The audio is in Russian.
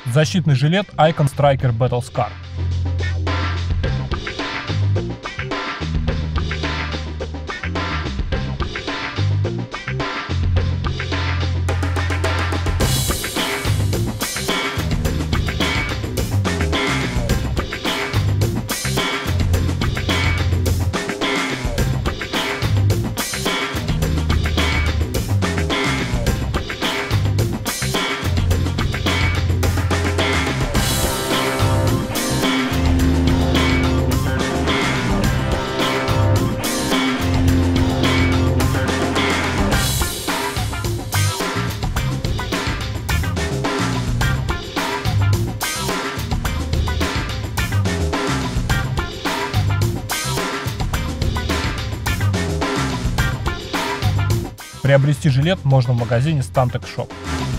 Защитный жилет Icon Striker Battle Scar. Приобрести жилет можно в магазине Stantec Shop.